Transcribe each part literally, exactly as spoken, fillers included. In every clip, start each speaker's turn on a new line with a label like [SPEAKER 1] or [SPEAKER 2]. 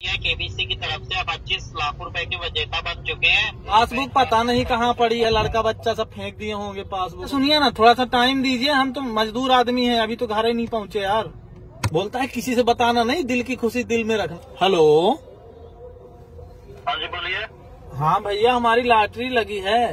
[SPEAKER 1] KBC की तरफ से अब पच्चीस लाख रुपए के विजेता बन चुके हैं।
[SPEAKER 2] पासबुक पता नहीं कहाँ पड़ी है, लड़का बच्चा सब फेंक दिए होंगे पासबुक। सुनिए ना, थोड़ा सा टाइम दीजिए, हम तो मजदूर आदमी हैं, अभी तो घर ही नहीं पहुँचे यार। बोलता है किसी से बताना नहीं, दिल की खुशी दिल में रखना। हेलो,
[SPEAKER 1] हाँ जी बोलिए।
[SPEAKER 2] हाँ भैया, हमारी लॉटरी लगी है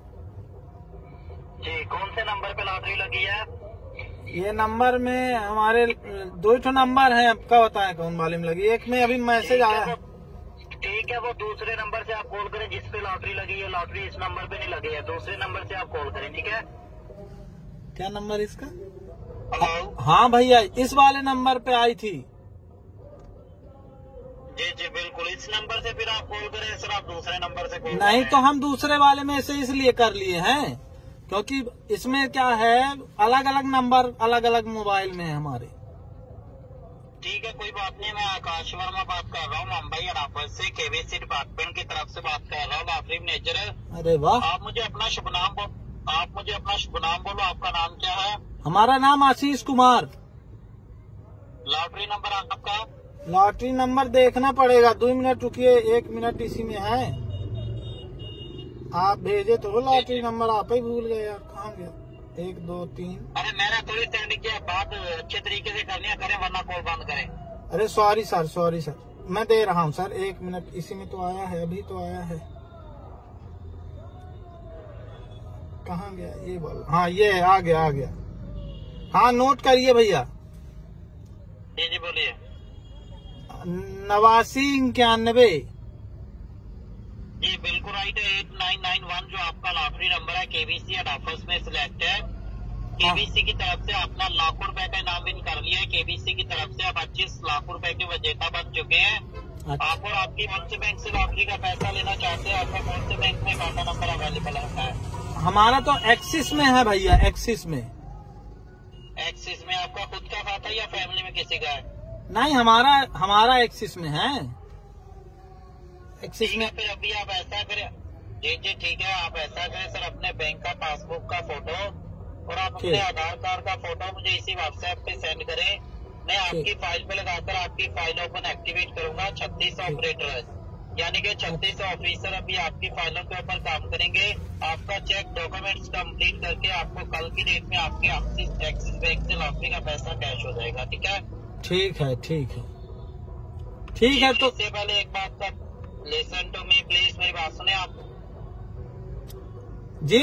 [SPEAKER 1] जी। कौन से नंबर पे लॉटरी लगी है?
[SPEAKER 2] ये नंबर में हमारे दो ठो नंबर है, आपका बताएं कौन वाले में लगी। एक में अभी मैसेज आया है।
[SPEAKER 1] ठीक है, वो दूसरे नंबर से आप कॉल करें जिस पे लॉटरी लगी है। लॉटरी इस नंबर पे नहीं लगी है, दूसरे नंबर से आप कॉल करें, ठीक है?
[SPEAKER 2] क्या नंबर इसका?
[SPEAKER 1] हेलो।
[SPEAKER 2] हाँ भैया, इस वाले नंबर पे आई थी।
[SPEAKER 1] जी जी बिल्कुल, इस नंबर से फिर आप कॉल करें सर। आप दूसरे नंबर से कॉल
[SPEAKER 2] नहीं तो हम दूसरे वाले में से इसलिए कर लिए हैं क्योंकि इसमें क्या है, अलग अलग नंबर अलग अलग मोबाइल में है हमारे।
[SPEAKER 1] ठीक है, कोई बात नहीं। मैं आकाश वर्मा बात कर रहा हूँ मुंबई अराफत से, केबीसी डिपार्टमेंट की तरफ से बात कर रहा हूँ। लॉटरी मैनेजर है।
[SPEAKER 2] अरे वाह।
[SPEAKER 1] आप मुझे अपना शुभ नाम बोलो। आप मुझे अपना शुभ नाम बोलो। आपका नाम क्या है?
[SPEAKER 2] हमारा नाम आशीष कुमार।
[SPEAKER 1] लॉटरी नंबर आपका?
[SPEAKER 2] लॉटरी नंबर देखना पड़ेगा, दो मिनट रुकिए, एक मिनट इसी में है। आप भेजे तो लॉटरी नंबर, आप ही भूल गए यार, कहाँ गया? एक दो तीन।
[SPEAKER 1] अरे मैंने थोड़ी सेंड किया, बात अच्छे तरीके से करनी है, करें वरना कॉल बंद करें।
[SPEAKER 2] अरे सॉरी सर, सॉरी सर, मैं दे रहा हूँ सर, एक मिनट, इसी में तो आया है, अभी तो आया है। कहाँ गया ये बोलो? हाँ ये है, आ गया आ गया। हाँ नोट करिए भैया।
[SPEAKER 1] जी जी बोलिए।
[SPEAKER 2] नवासी इक्यानवे।
[SPEAKER 1] जी बिल्कुल राइट है। एट नाइन नाइन वन जो आपका लॉटरी नंबर है, केबीसी अडाफस में सिलेक्ट है। केबीसी की तरफ से अपना लाखों रुपए का इनाम विन कर लिया है। केबीसी की तरफ से आप पच्चीस लाख रुपए के विजेता बन चुके हैं।
[SPEAKER 2] अच्छा।
[SPEAKER 1] आप और आपकी कौन से बैंक से लॉटरी का पैसा लेना चाहते हैं? आपका कौन से बैंक में खाता नंबर अवेलेबल है?
[SPEAKER 2] हमारा तो एक्सिस में है भैया, एक्सिस में।
[SPEAKER 1] एक्सिस में आपका खुद का खाता या फैमिली में किसी का है?
[SPEAKER 2] नहीं, हमारा हमारा एक्सिस में है। एक्सिस में।
[SPEAKER 1] फिर अभी आप ऐसा करें। जी जी ठीक है, आप ऐसा करें सर, अपने बैंक का पासबुक का फोटो और आप अपने आधार कार्ड का फोटो मुझे इसी व्हाट्सएप पे सेंड करें। मैं आपकी फाइल पे लगाकर आपकी फाइलों को एक्टिवेट करूंगा। छत्तीस ऑपरेटर है, यानी कि छत्तीस ऑफिसर अभी आपकी फाइलों के ऊपर काम करेंगे। आपका चेक डॉक्यूमेंट्स कंप्लीट करके आपको कल की डेट में आपके एक्सिस बैंक से लॉटरी का पैसा कैश हो जाएगा, ठीक है?
[SPEAKER 2] ठीक है ठीक है ठीक है। तो
[SPEAKER 1] इससे पहले एक बात का लिसन टू मी प्लीज, मेरी बात सुने आप
[SPEAKER 2] जी।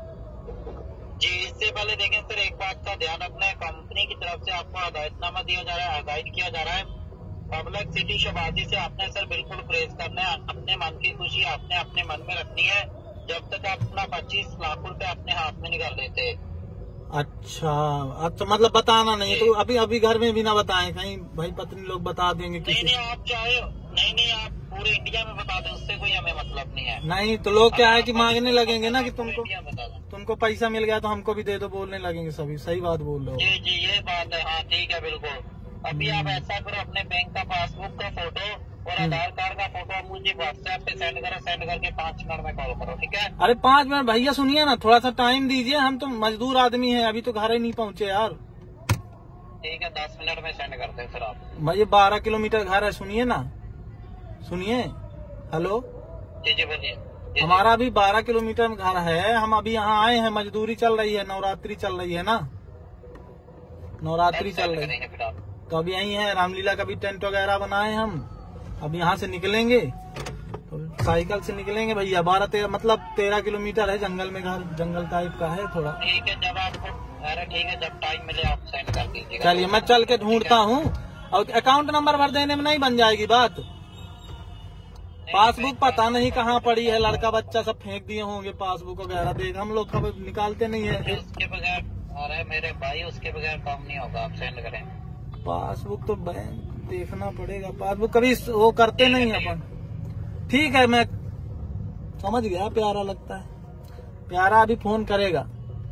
[SPEAKER 1] जी इससे पहले देखें सर, एक बात का ध्यान रखना है। कंपनी की तरफ से आपको हदायतनामा दिया जा रहा है, हदायत किया जा रहा है। पब्लिक सिटी शबाजी से आपने सर बिल्कुल प्रेस करना है। अपने मन की खुशी आपने अपने मन में रखनी है जब तक आप अपना पच्चीस लाख रुपए अपने हाथ में निकाल लेते।
[SPEAKER 2] अच्छा अच्छा, मतलब बताना नहीं तो अभी अभी घर में भी ना बताएं, कहीं भाई पत्नी लोग बता देंगे किसी।
[SPEAKER 1] नहीं नहीं आप चाहे नहीं नहीं आप पूरे इंडिया में बता दें, उससे कोई हमें मतलब नहीं है।
[SPEAKER 2] नहीं तो लोग क्या है कि मांगने लगेंगे ना कि तुमको
[SPEAKER 1] बता दें,
[SPEAKER 2] तुमको पैसा मिल गया तो हमको भी दे दो, बोलने लगेंगे सभी। सही बात बोल रहे हो।
[SPEAKER 1] जी जी ये बात है। हाँ ठीक है बिल्कुल। अभी आप ऐसा करो, अपने बैंक का पासबुक का फोटो और आधार कार्ड का फोटो मुझे व्हाट्सएप पे सेंड करो। सेंड करके पाँच मिनट में कॉल करो, ठीक है?
[SPEAKER 2] अरे पाँच मिनट भैया, सुनिए ना, थोड़ा सा टाइम दीजिए, हम तो मजदूर आदमी हैं, अभी तो घर ही नहीं पहुँचे यार।
[SPEAKER 1] ठीक है, दस मिनट में सेंड करते हैं फिर आप।
[SPEAKER 2] भाई बारह किलोमीटर घर है, सुनिए ना, सुनिए। हेलो
[SPEAKER 1] जी जी बोलिए।
[SPEAKER 2] हमारा अभी बारह किलोमीटर में घर है, हम अभी यहाँ आए हैं, मजदूरी चल रही है, नवरात्रि चल रही है ना, नवरात्रि चल रही है। तो अभी यही है, रामलीला का भी टेंट वगैरह बनाए हम। अब यहाँ से निकलेंगे तो साइकिल से निकलेंगे भैया। बारह तेरह मतलब तेरह किलोमीटर है, जंगल में घर, जंगल टाइप का है थोड़ा।
[SPEAKER 1] ठीक है, जब आपको अरे ठीक है, जब टाइम मिले आप सेंड कर दीजिएगा।
[SPEAKER 2] चलिए मैं चल के ढूंढता हूँ। और अकाउंट नंबर भर देने में नहीं बन जाएगी बात? पासबुक पता नहीं कहाँ पड़ी है, लड़का बच्चा सब फेंक दिए होंगे पासबुक वगैरह। देख हम लोग कभी निकालते नहीं है
[SPEAKER 1] उसके बगैर। अरे मेरे भाई उसके बगैर काम नहीं होगा, आप सेंड करें।
[SPEAKER 2] पासबुक तो बैंक देखना पड़ेगा, पासबुक कभी वो करते नहीं अपन। ठीक है, मैं समझ गया। प्यारा लगता है, प्यारा अभी फोन करेगा।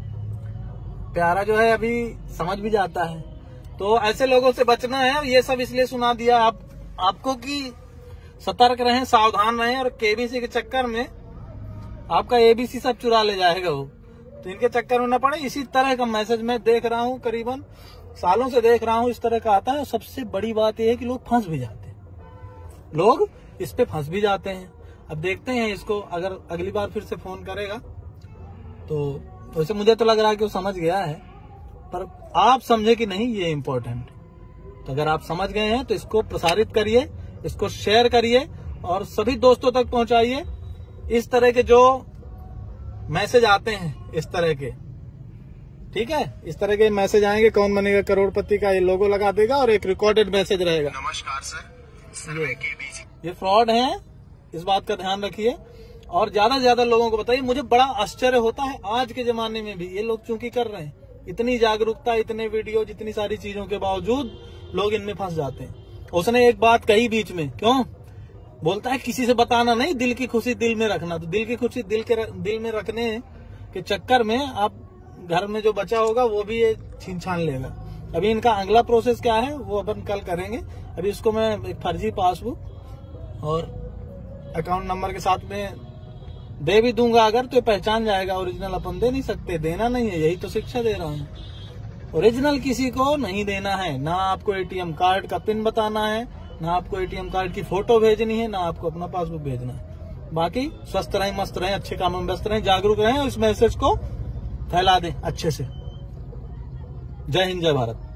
[SPEAKER 2] प्यारा जो है अभी समझ भी जाता है। तो ऐसे लोगों से बचना है। ये सब इसलिए सुना दिया आप आपको कि सतर्क रहें, सावधान रहें। और केबीसी के चक्कर में आपका एबीसी सब चुरा ले जाएगा वो, तो इनके चक्कर में न पड़े। इसी तरह का मैसेज मैं देख रहा हूँ, करीबन सालों से देख रहा हूँ, इस तरह का आता है। और सबसे बड़ी बात यह है कि लोग फंस भी जाते हैं। लोग इस पे फंस भी जाते हैं। अब देखते हैं इसको, अगर अगली बार फिर से फोन करेगा तो वैसे मुझे तो लग रहा है कि वो समझ गया है, पर आप समझे कि नहीं ये इम्पोर्टेंट। तो अगर आप समझ गए हैं तो इसको प्रसारित करिए, इसको शेयर करिए और सभी दोस्तों तक पहुंचाइए। इस तरह के जो मैसेज आते हैं इस तरह के, ठीक है, इस तरह के मैसेज आएंगे, कौन बनेगा करोड़पति का ये लोगो लगा देगा और एक रिकॉर्डेड मैसेज रहेगा।
[SPEAKER 3] नमस्कार सर,
[SPEAKER 2] ये, ये फ्रॉड है, इस बात का ध्यान रखिए और ज्यादा से ज्यादा लोगों को बताइए। मुझे बड़ा आश्चर्य होता है आज के जमाने में भी ये लोग चूंकि कर रहे हैं, इतनी जागरूकता, इतने वीडियो, जितनी सारी चीजों के बावजूद लोग इनमें फंस जाते हैं। उसने एक बात कही बीच में, क्यों बोलता है किसी से बताना नहीं, दिल की खुशी दिल में रखना। तो दिल की खुशी दिल के दिल में रखने के चक्कर में आप घर में जो बचा होगा वो भी ये छीन छान लेगा। अभी इनका अगला प्रोसेस क्या है वो अपन कल करेंगे। अभी इसको मैं एक फर्जी पासबुक और अकाउंट नंबर के साथ में दे भी दूंगा अगर, तो पहचान जाएगा। ओरिजिनल अपन दे नहीं सकते, देना नहीं है, यही तो शिक्षा दे रहा हूँ। ओरिजिनल किसी को नहीं देना है, ना आपको एटीएम कार्ड का पिन बताना है, ना आपको एटीएम कार्ड की फोटो भेजनी है, ना आपको अपना पासबुक भेजना है। बाकी स्वस्थ रहें, मस्त रहें, अच्छे कामों में व्यस्त रहें, जागरूक रहें और इस मैसेज को फैला दें अच्छे से। जय हिंद, जय भारत।